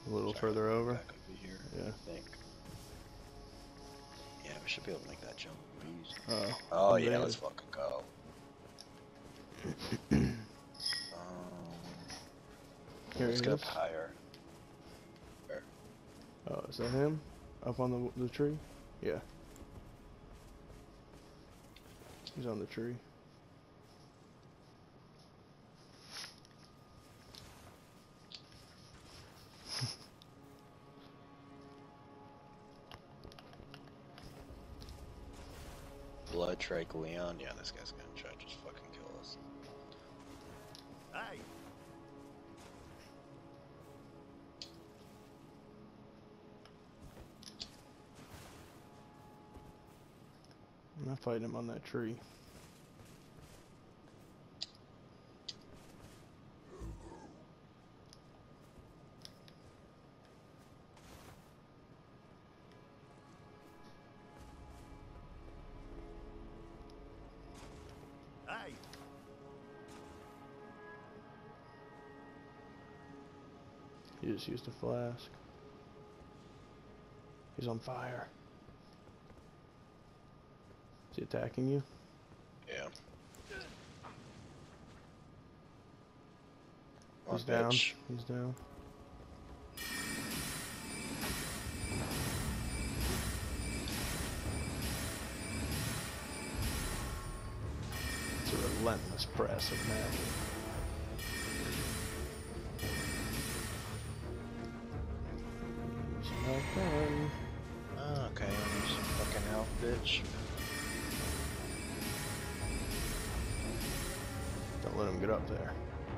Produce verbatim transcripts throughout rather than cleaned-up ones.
A little Sorry, further over. back over here. Yeah. I think. Yeah, we should be able to make that jump. Easy. Uh, Oh yeah, advantage. let's fucking go. um, Here let's he get is. up higher. Where? Oh, is that him? Up on the the tree? Yeah. He's on the tree. Blood Trike Leon. Yeah, this guy's gonna try to just fucking kill us. Hey. I'm not fighting him on that tree. Hey. He just used a flask. He's on fire. Is he attacking you? Yeah. He's Oh, down. bitch. He's down. It's a relentless press of magic. He's not done. Oh, okay, I need some fucking help, bitch. Don't let him get up there.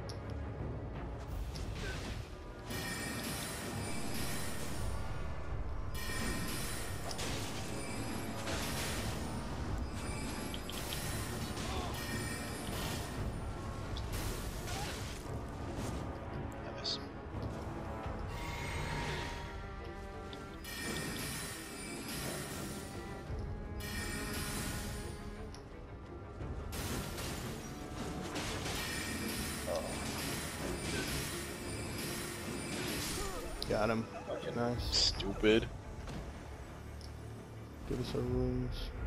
I miss. Oh. Got him. Fucking Nice. stupid. Give us our wounds.